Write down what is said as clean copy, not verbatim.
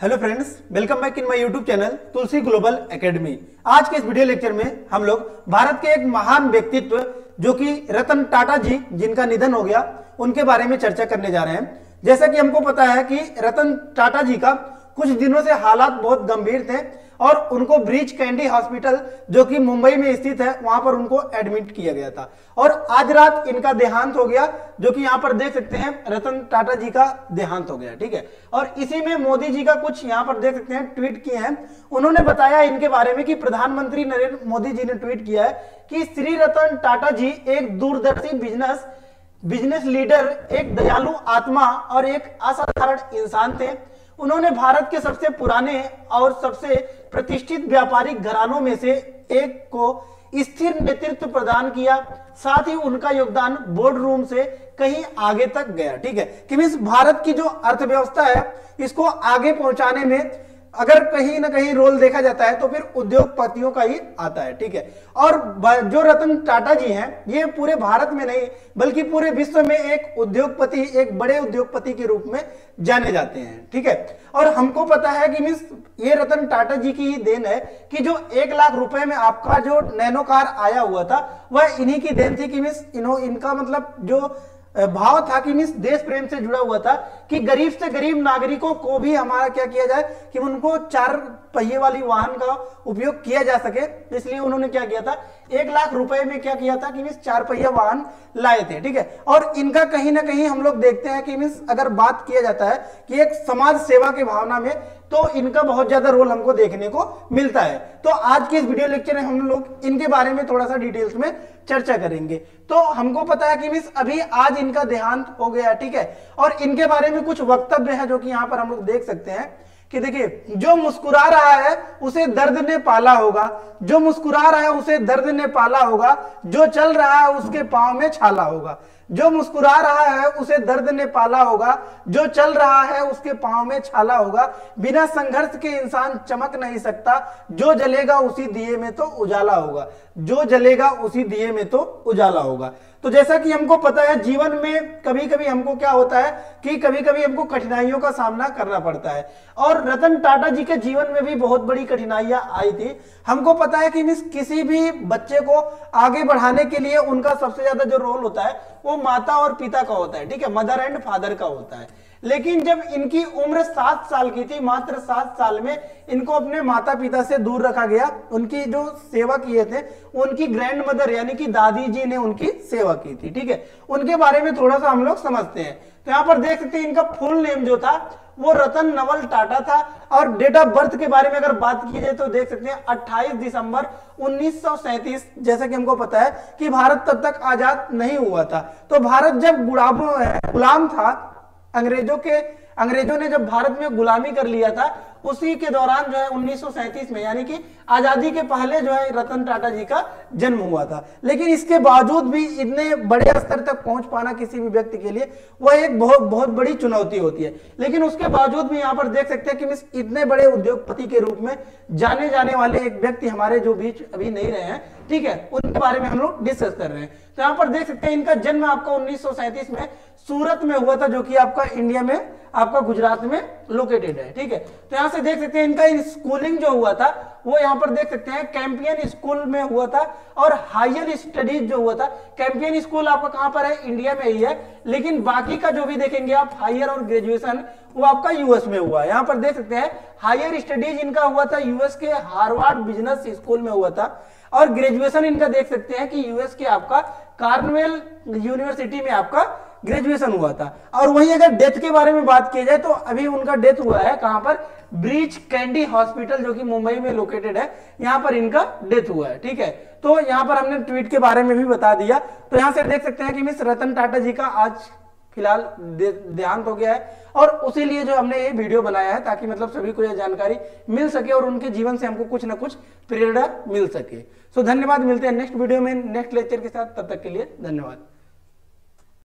Hello friends, welcome back in my YouTube channel Tulsi Global Academy. आज के इस video lecture में हम लोग भारत के एक महान व्यक्तित्व जो कि रतन टाटा जी, जिनका निधन हो गया, उनके बारे में चर्चा करने जा रहे हैं। जैसा कि हमको पता है कि रतन टाटा जी का कुछ दिनों से हालात बहुत गंभीर थे और उनको ब्रीच कैंडी हॉस्पिटल जो कि मुंबई में स्थित है, वहां पर उनको एडमिट किया गया था और आज रात इनका देहांत हो गया, जो कि यहाँ पर देख सकते हैं रतन टाटा जी का देहांत हो गया। ठीक है, और इसी में मोदी जी का कुछ यहाँ पर देख सकते हैं ट्वीट किए हैं। उन्होंने बताया इनके बारे में कि प्रधानमंत्री नरेंद्र मोदी जी ने ट्वीट किया है कि श्री रतन टाटा जी एक दूरदर्शी बिजनेस लीडर, एक दयालु आत्मा और एक असाधारण इंसान थे। उन्होंने भारत के सबसे पुराने और सबसे प्रतिष्ठित व्यापारिक घरानों में से एक को स्थिर नेतृत्व प्रदान किया। साथ ही उनका योगदान बोर्ड रूम से कहीं आगे तक गया। ठीक है, कि मींस भारत की जो अर्थव्यवस्था है इसको आगे पहुंचाने में अगर कहीं ना कहीं रोल देखा जाता है तो फिर उद्योगपतियों का ही आता है। ठीक है, और जो रतन टाटा जी हैं ये पूरे भारत में नहीं बल्कि पूरे विश्व में एक उद्योगपति, एक बड़े उद्योगपति के रूप में जाने जाते हैं। ठीक है, और हमको पता है कि मीन्स ये रतन टाटा जी की ही देन है कि जो 1 लाख रुपए में आपका जो नैनो कार आया हुआ था वह इन्हीं की देन थी। कि मीन्स इनका मतलब जो भाव था कि मीन्स देश प्रेम से जुड़ा हुआ था कि गरीब से गरीब नागरिकों को भी हमारा क्या किया जाए कि उनको 4 पहिए वाली वाहन का उपयोग किया जा सके। इसलिए उन्होंने क्या किया था, 1 लाख रुपए में क्या किया था कि मीन्स 4 पहिया वाहन लाए थे। ठीक है, और इनका कहीं ना कहीं हम लोग देखते हैं कि मीन्स अगर बात किया जाता है कि एक समाज सेवा की भावना में तो इनका बहुत ज्यादा रोल हमको देखने को मिलता है। तो आज के इस वीडियो लेक्चर में हम लोग इनके बारे में थोड़ा सा डिटेल्स में चर्चा करेंगे। तो हमको पता है कि मीन्स अभी आज इनका देहांत हो गया। ठीक है, और इनके बारे में कुछ वक्तव्य है जो कि यहाँ पर हम लोग देख सकते हैं कि देखिए, जो मुस्कुरा रहा है उसे दर्द ने पाला होगा, जो मुस्कुरा रहा है उसे दर्द ने पाला होगा, जो चल रहा है उसके पांव में छाला होगा। जो मुस्कुरा रहा है उसे दर्द ने पाला होगा, जो चल रहा है उसके पांव में छाला होगा। बिना संघर्ष के इंसान चमक नहीं सकता, जो जलेगा उसी दिए में तो उजाला होगा, जो जलेगा उसी दिए में तो उजाला होगा। तो जैसा कि हमको पता है जीवन में कभी कभी हमको क्या होता है कि कभी कभी हमको कठिनाइयों का सामना करना पड़ता है और रतन टाटा जी के जीवन में भी बहुत बड़ी कठिनाइयां आई थी। हमको पता है कि किसी भी बच्चे को आगे बढ़ाने के लिए उनका सबसे ज्यादा जो रोल होता है वो माता और पिता का होता है। ठीक है, मदर एंड फादर का होता है। लेकिन जब इनकी उम्र 7 साल की थी, मात्र 7 साल में इनको अपने माता पिता से दूर रखा गया। उनकी जो सेवा किए थे उनकी ग्रैंड मदर यानी कि दादी जी ने उनकी सेवा की थी। ठीक है, उनके बारे में थोड़ा सा हम लोग समझते हैं। तो यहाँ पर देख सकते हैं इनका फुल नेम जो था वो रतन नवल टाटा था और डेट ऑफ बर्थ के बारे में अगर बात की जाए तो देख सकते हैं 28 दिसंबर 1937। जैसा कि हमको पता है कि भारत तब तक आजाद नहीं हुआ था। तो भारत जब गुलाम था, अंग्रेजों ने जब भारत में गुलामी कर लिया था, उसी के दौरान जो है 1937 में यानी कि आजादी के पहले जो है रतन टाटा जी का जन्म हुआ था। लेकिन इसके बावजूद भी इतने बड़े स्तर तक पहुंच पाना किसी भी व्यक्ति के लिए वह एक बहुत बड़ी चुनौती होती है। लेकिन उसके बावजूद भी यहाँ पर देख सकते हैं कि इतने बड़े उद्योगपति के रूप में जाने जाने वाले एक व्यक्ति हमारे जो बीच अभी नहीं रहे हैं। ठीक है, उनके बारे में हम लोग डिस्कस कर रहे हैं। तो यहाँ पर देख सकते हैं इनका जन्म आपका 1937 में सूरत में हुआ था, जो कि आपका इंडिया में आपका गुजरात में लोकेटेड है। ठीक है, तो यहाँ से देख सकते हैं इनका स्कूलिंग जो हुआ था वो यहाँ पर देख सकते हैं कैंपियन स्कूल में हुआ था और हायर स्टडीज जो हुआ था, कैंपियन स्कूल आपका कहाँ पर है, इंडिया में ही है। लेकिन बाकी का जो भी देखेंगे आप हायर और ग्रेजुएशन वो आपका यूएस में हुआ। यहाँ पर देख सकते हैं हायर स्टडीज इनका हुआ था यूएस के हार्वर्ड बिजनेस स्कूल में हुआ था और ग्रेजुएशन इनका देख सकते हैं कि यूएस के आपका कार्नेल यूनिवर्सिटी में आपका ग्रेजुएशन हुआ था। और वहीं अगर डेथ के बारे में बात की जाए तो अभी उनका डेथ हुआ है कहां पर, ब्रीच कैंडी हॉस्पिटल जो कि मुंबई में लोकेटेड है, यहां पर इनका डेथ हुआ है। ठीक है, तो यहां पर हमने ट्वीट के बारे में भी बता दिया। तो यहां से देख सकते हैं कि मिस रतन टाटा जी का आज फिलहाल देहांत हो गया है और उसी लिए जो हमने ये वीडियो बनाया है ताकि मतलब सभी को यह जानकारी मिल सके और उनके जीवन से हमको कुछ ना कुछ प्रेरणा मिल सके। सो धन्यवाद, मिलते हैं नेक्स्ट वीडियो में नेक्स्ट लेक्चर के साथ। तब तक के लिए धन्यवाद।